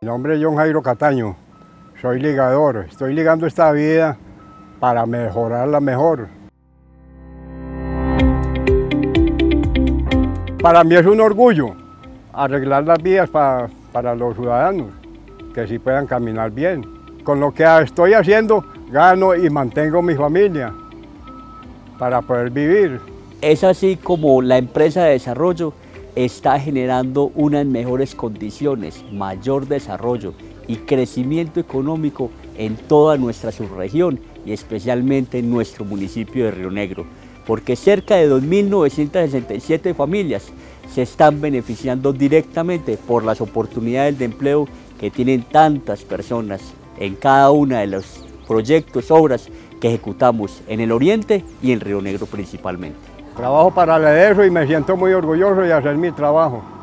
Mi nombre es John Jairo Cataño, soy ligador, estoy ligando esta vida para mejorarla mejor. Para mí es un orgullo arreglar las vías para los ciudadanos, que sí puedan caminar bien. Con lo que estoy haciendo, gano y mantengo mi familia para poder vivir. Es así como la empresa de desarrollo está generando unas mejores condiciones, mayor desarrollo y crecimiento económico en toda nuestra subregión y especialmente en nuestro municipio de Río Negro, porque cerca de 2.967 familias se están beneficiando directamente por las oportunidades de empleo que tienen tantas personas en cada una de los proyectos, obras que ejecutamos en el oriente y en Río Negro principalmente. Trabajo para la EDESO y me siento muy orgulloso de hacer mi trabajo.